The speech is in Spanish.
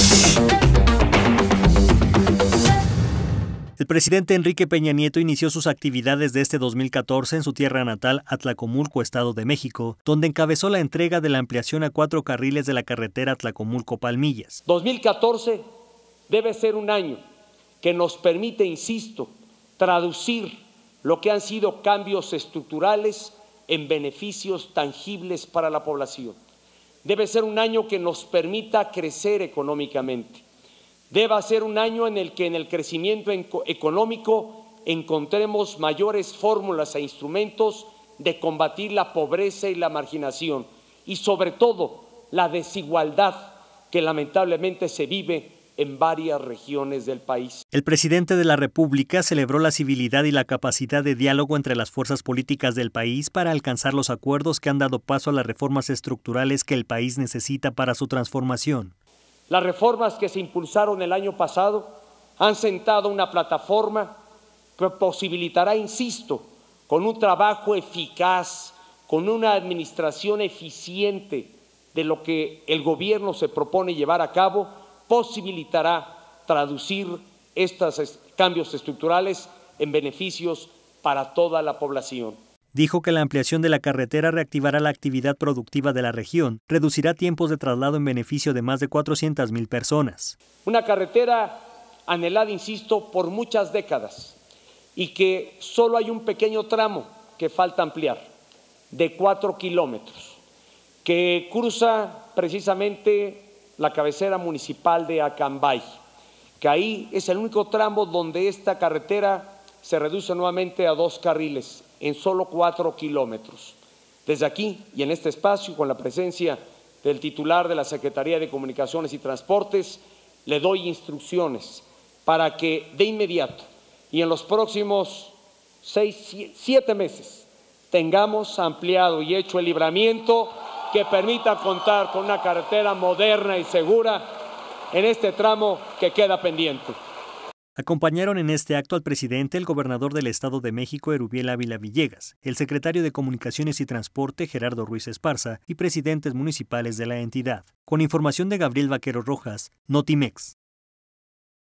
El presidente Enrique Peña Nieto inició sus actividades de este 2014 en su tierra natal, Atlacomulco, Estado de México, donde encabezó la entrega de la ampliación a 4 carriles de la carretera Atlacomulco-Palmillas. 2014 debe ser un año que nos permite, insisto, traducir lo que han sido cambios estructurales en beneficios tangibles para la población. Debe ser un año que nos permita crecer económicamente. Debe ser un año en el que en el crecimiento económico encontremos mayores fórmulas e instrumentos de combatir la pobreza y la marginación y sobre todo la desigualdad que lamentablemente se vive en varias regiones del país. El presidente de la República celebró la civilidad y la capacidad de diálogo entre las fuerzas políticas del país para alcanzar los acuerdos que han dado paso a las reformas estructurales que el país necesita para su transformación. Las reformas que se impulsaron el año pasado han sentado una plataforma que posibilitará, insisto, con un trabajo eficaz, con una administración eficiente de lo que el gobierno se propone llevar a cabo, posibilitará traducir estos cambios estructurales en beneficios para toda la población. Dijo que la ampliación de la carretera reactivará la actividad productiva de la región, reducirá tiempos de traslado en beneficio de más de 400,000 personas. Una carretera anhelada, insisto, por muchas décadas y que solo hay un pequeño tramo que falta ampliar, de 4 kilómetros, que cruza precisamente la cabecera municipal de Acambay, que ahí es el único tramo donde esta carretera se reduce nuevamente a 2 carriles en solo 4 kilómetros. Desde aquí y en este espacio, con la presencia del titular de la Secretaría de Comunicaciones y Transportes, le doy instrucciones para que de inmediato y en los próximos 7 meses tengamos ampliado y hecho el libramiento que permita contar con una carretera moderna y segura en este tramo que queda pendiente. Acompañaron en este acto al presidente, el gobernador del Estado de México, Erubiel Ávila Villegas, el secretario de Comunicaciones y Transporte, Gerardo Ruiz Esparza, y presidentes municipales de la entidad. Con información de Gabriel Vaquero Rojas, Notimex.